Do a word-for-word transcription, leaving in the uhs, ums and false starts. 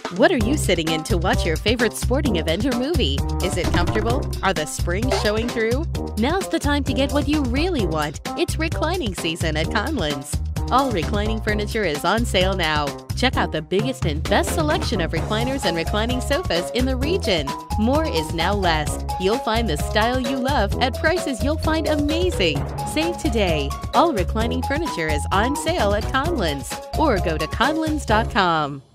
What are you sitting in to watch your favorite sporting event or movie? Is it comfortable? Are the springs showing through? Now's the time to get what you really want. It's reclining season at Conlins. All reclining furniture is on sale now. Check out the biggest and best selection of recliners and reclining sofas in the region. More is now less. You'll find the style you love at prices you'll find amazing. Save today. All reclining furniture is on sale at Conlins, or go to conlins dot com.